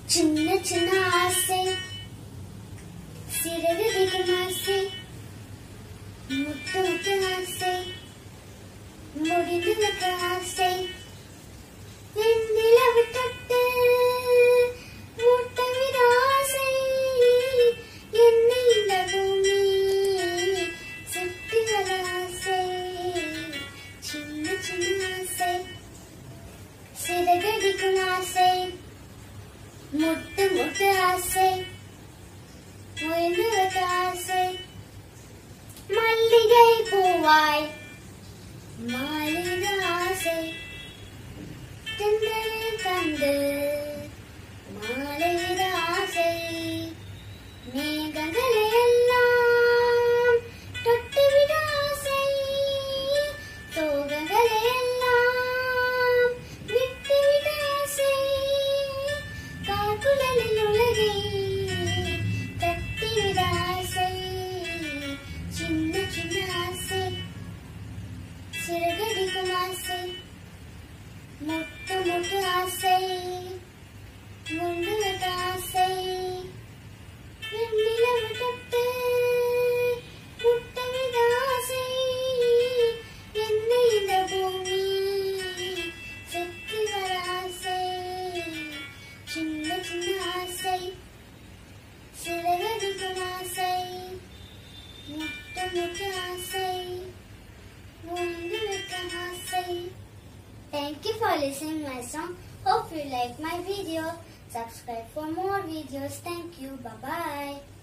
சின்ன சின்ன ஆசை சிறகடிக்கும் ஆசை முத்து முத்து ஆசை முடிந்து வைக்க ஆசை வெண்ணிலவு தொட்டு முத்தமிட ஆசை என்னை இந்த பூமி சுற்றி வர ஆசை சின்ன சின்ன ஆசை சிறகடிக்கும் ஆசை முத்து முத்து ஆசை முடிந்து வைக்க ஆசை மல்லிகை பூவாய் மாலிட ஆசை தென்றலை கண்டு மாலையிட ஆசை மேகங்களை எல்லாம் தொட்டுவிட ஆசை தோகங்களை எல்லாம் விட்டுவிட ஆசை காக்குழலில் உலகை தட்டிவிட ஆசை சின்ன சின்ன ஆசை சிறகடிக்கும் ஆசை முத்து முத்து ஆசை முண்டு வைக்க ஆசை வெண்ணிலவு தொட்டு முத்தமிட ஆசை என்னை இந்த பூமி சுற்றி வர ஆசை சின்ன சின்ன ஆசை சிறகடிக்கும் ஆசை முத்து முத்து ஆசை முண்டு வைக்க ஆசை. Thank you for listening my song. Hope you like my video. Subscribe for more videos. Thank you. Bye bye.